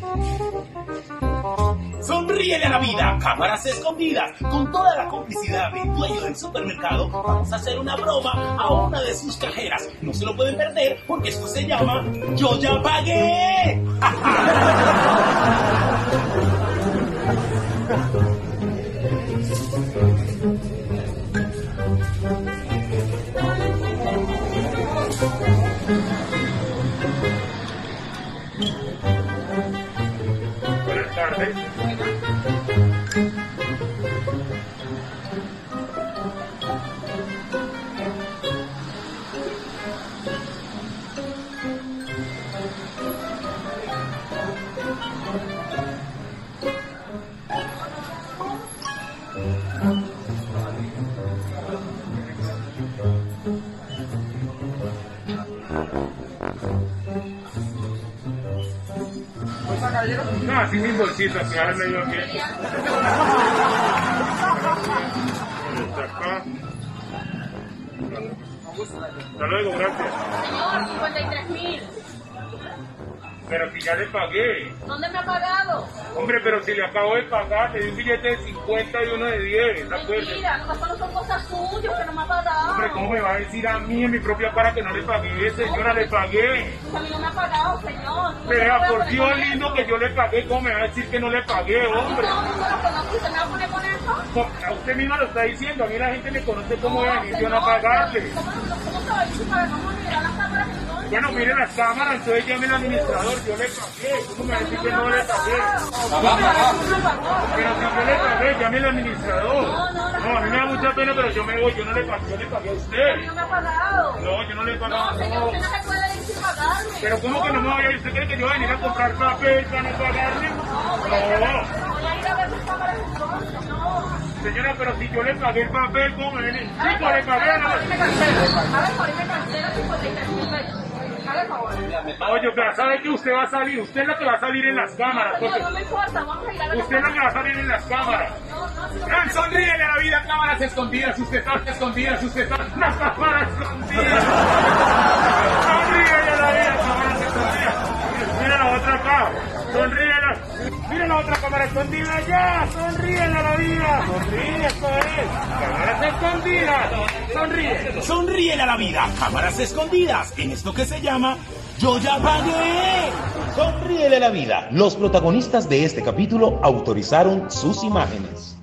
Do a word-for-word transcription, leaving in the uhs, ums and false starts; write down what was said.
Sonríele a la vida, cámaras escondidas. Con toda la complicidad del dueño del supermercado, vamos a hacer una broma a una de sus cajeras. No se lo pueden perder porque esto se llama Yo Ya Pagué. Buenas tardes. No, así sin bolsita, que ahora medio ambiente. Está acá. Hasta luego, gracias. Señor, cincuenta y tres mil. Pero si ya le pagué. ¿Dónde me ha pagado? Hombre, pero si le acabo de pagar, te di un billete de cincuenta y uno de diez, ¿de acuerdo? Mentira, no, solo son cosas suyas que no me ha pagado. Hombre, ¿cómo me va a decir a mí en mi propia cara que no le pagué, señora? Le pagué. A mí no me ha pagado, señor. Vea, por Dios lindo que yo le pagué, ¿cómo me va a decir que no le pagué, hombre? No, no lo conozco, ¿usted me va a poner con eso? A usted misma lo está diciendo, a mí la gente me conoce cómo No, venir yo no a señor, pagarle. ¿Cómo, cómo se va a decir para no mirar las cámaras entonces? Bueno, mire las cámaras, entonces llame al administrador, yo le pagué, ¿cómo me va a decir que no le pagué? Pero si yo le pagué, llame al administrador. No, no, No, a mí me da mucha pena, pero yo me voy, yo no le pagué, yo le pagué a A mí usted. no me ha pagado. No, yo no le he pagado, No, señor, no. usted no se puede ir sin pagarme. Pero ¿cómo que no me voy a ir? ¿Usted cree que yo voy a venir a comprar papel para no pagarle? No, voy a ir a ver, No. voy a ir a ver las cámaras entonces, no. Señora, pero si yo le pagué el papel, ¿cómo me viene? A ver, Chico, le pagué a a ver, me cancela. A ver, por ahí me cancela cincuenta y tres mil pesos. Haga el favor. Oye, pero sabe que usted va a salir, usted es la que va a salir en las cámaras, No, porque no me importa, vamos a ir a ver las usted es la que va a salir en las cámaras. No, no, si no ¡Ah, sonríele a la vida, cámaras escondidas! Usted está escondidas, usted está las cámaras escondidas. Sonríele a la vida, cámaras escondidas. Mira la otra acá, sonríele. Mira la otra cámara escondida allá, sonríele a la vida. Sonríe, esto es. Cámaras escondidas, sonríe. Sonríele a la vida, cámaras escondidas. En esto que se llama Yo Ya Pagué. Sonríele a la vida. Los protagonistas de este capítulo autorizaron sus imágenes.